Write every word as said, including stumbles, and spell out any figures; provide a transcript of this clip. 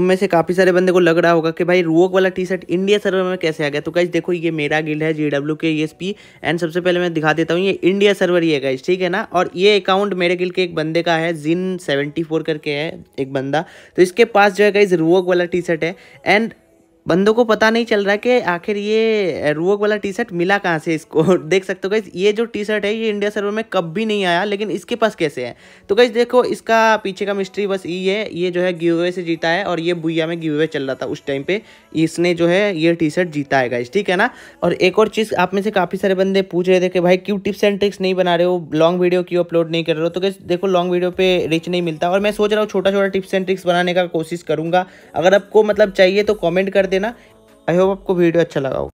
में से काफ़ी सारे बंदे को लग रहा होगा कि भाई रोग वाला टी शर्ट इंडिया सर्वर में कैसे आ गया। तो गाइस देखो, ये मेरा गिल्ड है जी डब्ल्यू के ई एस पी एंड सबसे पहले मैं दिखा देता हूँ, ये इंडिया सर्वर ही है गाइस, ठीक है ना। और ये अकाउंट मेरे गिल्ड के एक बंदे का है, जिन सेवेंटी फोर करके है एक बंदा। तो इसके पास जो है गाइस रोग वाला टी शर्ट है एंड बंदों को पता नहीं चल रहा है कि आखिर ये रोग वाला टी शर्ट मिला कहाँ से इसको। देख सकते हो गाइस, ये जो टी शर्ट है ये इंडिया सर्वर में कभी नहीं आया, लेकिन इसके पास कैसे है। तो गाइस देखो, इसका पीछे का मिस्ट्री बस ये है, ये जो है गिव अवे से जीता है और ये बुया में गिव अवे चल रहा था उस टाइम पे, इसने जो है ये टी शर्ट जीता है गाइस, ठीक है ना। और एक और चीज़, आप में से काफ़ी सारे बंदे पूछ रहे थे कि भाई क्यों टिप्स एंड ट्रिक्स नहीं बना रहे हो, लॉन्ग वीडियो क्यों अपलोड नहीं कर रहे हो। तो गाइस देखो, लॉन्ग वीडियो पे रीच नहीं मिलता और मैं सोच रहा हूँ छोटा छोटा टिप्स एंड ट्रिक्स बनाने का कोशिश करूँगा। अगर आपको मतलब चाहिए तो कॉमेंट कर देना। आई होप आपको वीडियो अच्छा लगा हो।